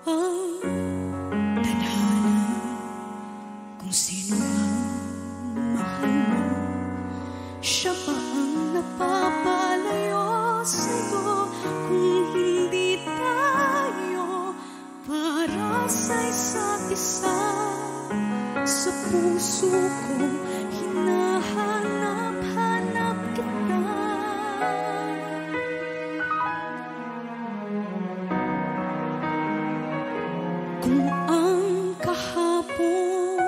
ang tadhana. Kung sino ang mahal mo, siya pa ang napapalayo sa'yo. Kung hindi tayo para sa isa't isa, sa puso ko hinahanap-hanap kita. Kung ang kahapon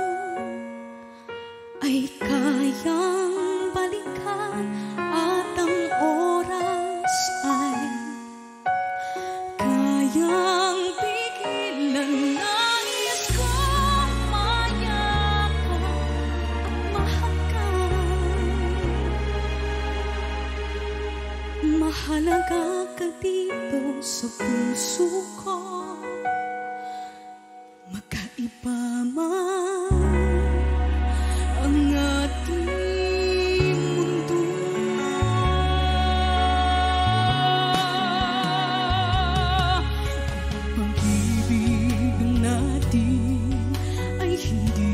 ay kayang balikan at ang oras ay kayang pigilan, nais kong mayakap at mahakan. Mahalaga ka dito sa puso ko. Magkaiba man ang ating mundo, pag-ibig natin ay hindi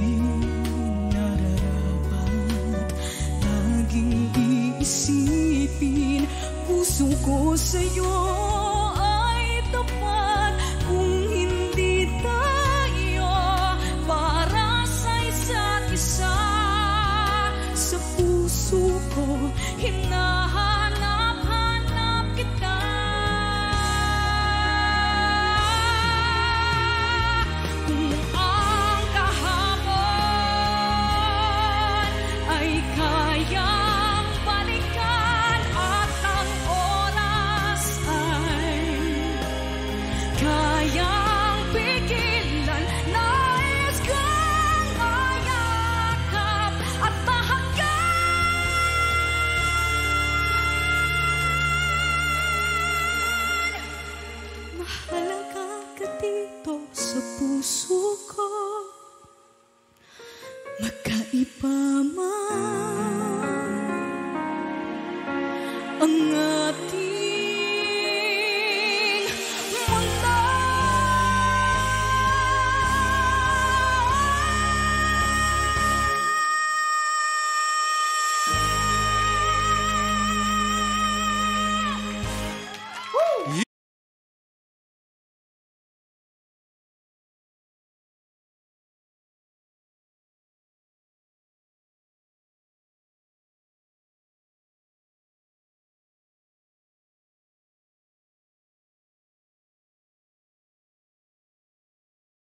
nararapat. Laging iisipin, puso ko sa'yo ay tapat. Kung hindi tayo para sa isa't isa, sa puso ko hinahanap-hanap kita. Kung ang kahapon ay kayang balikan at ang oras ay kayang pigilan, nais kong mayakap at mahagan. Mahalaga ka dito sa puso ko. Magkaiba